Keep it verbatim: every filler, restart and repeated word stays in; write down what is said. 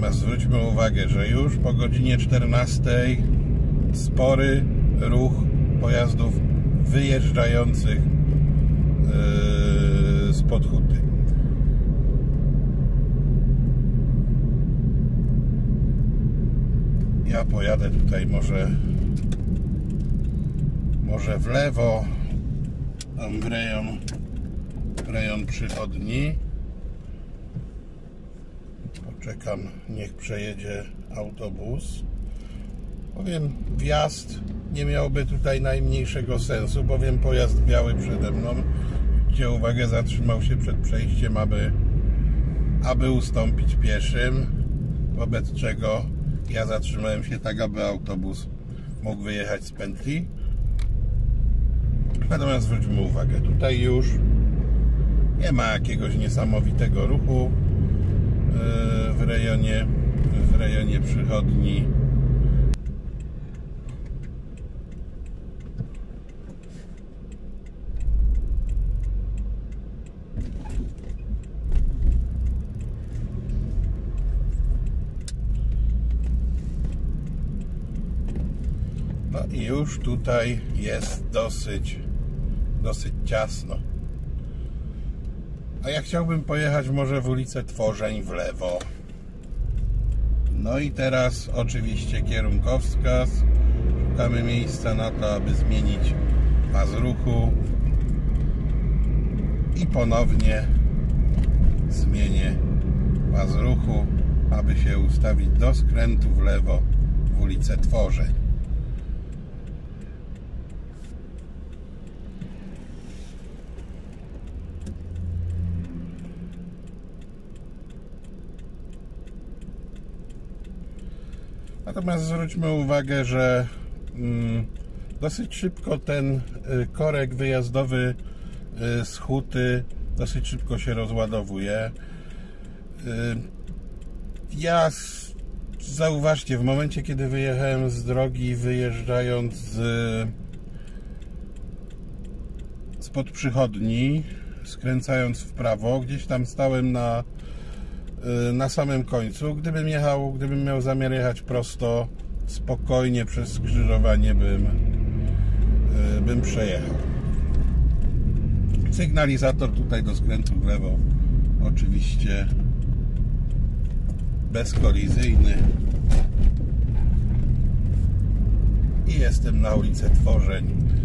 Natomiast zwróćmy uwagę, że już po godzinie czternastej spory ruch pojazdów wyjeżdżających yy, spod huty. Ja pojadę tutaj może może w lewo, tam w rejon, w rejon przychodni. Poczekam, niech przejedzie autobus. Powiem, wjazd nie miałby tutaj najmniejszego sensu, bowiem pojazd biały przede mną, gdzie uwagę, zatrzymał się przed przejściem, aby, aby ustąpić pieszym, wobec czego ja zatrzymałem się tak, aby autobus mógł wyjechać z pętli. Natomiast zwróćmy uwagę, tutaj już nie ma jakiegoś niesamowitego ruchu w rejonie, w rejonie przychodni. No i już tutaj jest dosyć, dosyć ciasno. A ja chciałbym pojechać może w ulicę Tworzeń w lewo. No i teraz oczywiście kierunkowskaz. Szukamy miejsca na to, aby zmienić pas ruchu. I ponownie zmienię pas ruchu, aby się ustawić do skrętu w lewo w ulicę Tworzeń. Natomiast zwróćmy uwagę, że mm, dosyć szybko ten y, korek wyjazdowy y, z huty dosyć szybko się rozładowuje. Y, ja zauważcie, w momencie kiedy wyjechałem z drogi, wyjeżdżając z, spod przychodni, skręcając w prawo, gdzieś tam stałem na na samym końcu. Gdybym jechał, gdybym miał zamiar jechać prosto, spokojnie przez skrzyżowanie bym, bym przejechał. Sygnalizator tutaj do skrętu w lewo oczywiście bezkolizyjny. I jestem na ulicy Tworzeń.